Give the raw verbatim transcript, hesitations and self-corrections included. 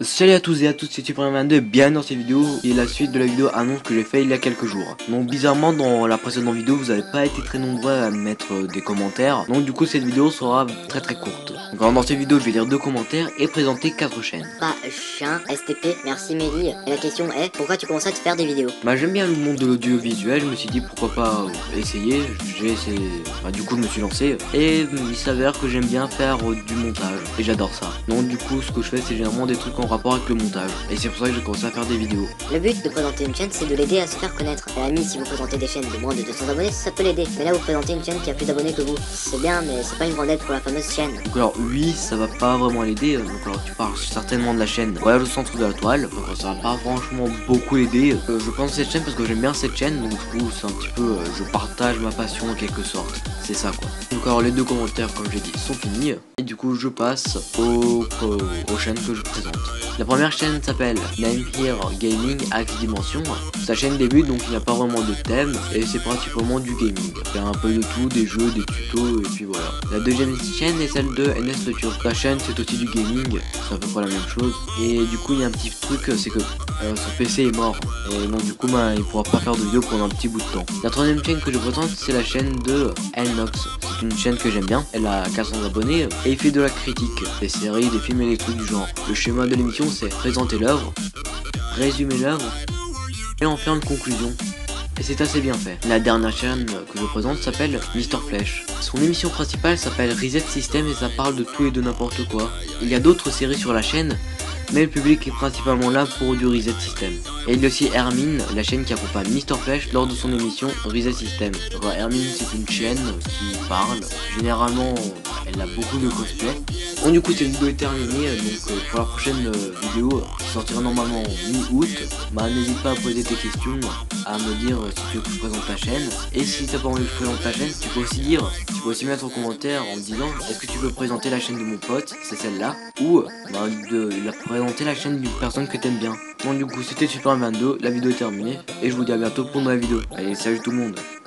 Salut à tous et à toutes, c'est Super vingt-deux et bienvenue dans cette vidéo et la suite de la vidéo annonce que j'ai fait il y a quelques jours. Donc bizarrement dans la précédente vidéo vous n'avez pas été très nombreux à mettre euh, des commentaires. Donc du coup cette vidéo sera très très courte. Donc alors, dans cette vidéo je vais lire deux commentaires et présenter quatre chaînes. Pas chien, S T P, merci Mélie. Et la question est, pourquoi tu commences à te faire des vidéos? Bah j'aime bien le monde de l'audiovisuel, je me suis dit pourquoi pas euh, essayer. J'ai essayé, bah du coup je me suis lancé et il s'avère que j'aime bien faire euh, du montage et j'adore ça. Donc du coup ce que je fais c'est généralement des trucs en rapport avec le montage. Et c'est pour ça que j'ai commencé à faire des vidéos. Le but de présenter une chaîne, c'est de l'aider à se faire connaître. À la limite, si vous présentez des chaînes de moins de deux cents abonnés, ça peut l'aider. Mais là, vous présentez une chaîne qui a plus d'abonnés que vous. C'est bien, mais c'est pas une grande aide pour la fameuse chaîne. Donc alors oui, ça va pas vraiment l'aider. Donc alors tu parles certainement de la chaîne Voyage au centre de la toile. Donc ça va pas franchement beaucoup l'aider. Euh, je pense cette chaîne parce que j'aime bien cette chaîne. Donc du coup c'est un petit peu, euh, je partage ma passion en quelque sorte. C'est ça quoi. Donc alors les deux commentaires comme j'ai dit sont finis. Et du coup je passe aux, aux, aux chaînes que je présente. La première chaîne s'appelle Name Here Gaming Axe Dimension. Sa chaîne débute donc il n'y a pas vraiment de thème et c'est principalement du gaming. Il y a un peu de tout, des jeux, des tutos et puis voilà. La deuxième chaîne est celle de N S Le Turc. Sa chaîne c'est aussi du gaming, c'est à peu près la même chose. Et du coup il y a un petit truc, c'est que euh, son P C est mort. Et donc du coup bah, il pourra pas faire de vidéo pendant un petit bout de temps. La troisième chaîne que je présente c'est la chaîne de Elnox. C'est une chaîne que j'aime bien, elle a quatre cents abonnés et il fait de la critique, des séries, des films et des trucs du genre. Le schéma de l'émission c'est présenter l'œuvre, résumer l'œuvre et en faire une conclusion. Et c'est assez bien fait. La dernière chaîne que je présente s'appelle Mister Flèche. Son émission principale s'appelle Reset System et ça parle de tout et de n'importe quoi. Il y a d'autres séries sur la chaîne, mais le public est principalement là pour du Reset System. Et il y a aussi Hermine, la chaîne qui accompagne Mister Flèche lors de son émission Reset System. Alors, Hermine c'est une chaîne qui parle, généralement elle a beaucoup de cosplay. Bon du coup cette vidéo est terminée, donc euh, pour la prochaine euh, vidéo qui sortira normalement en mi-août, bah n'hésite pas à poser tes questions, à me dire euh, si tu veux que je présente ta chaîne. Et si t'as pas envie que je présente ta chaîne, tu peux aussi dire, tu peux aussi mettre en commentaire en me disant est-ce que tu veux présenter la chaîne de mon pote, c'est celle-là, ou bah, de la présenter la chaîne d'une personne que t'aimes bien. Bon du coup c'était Super vingt-deux, la vidéo est terminée, et je vous dis à bientôt pour une nouvelle vidéo. Allez salut tout le monde.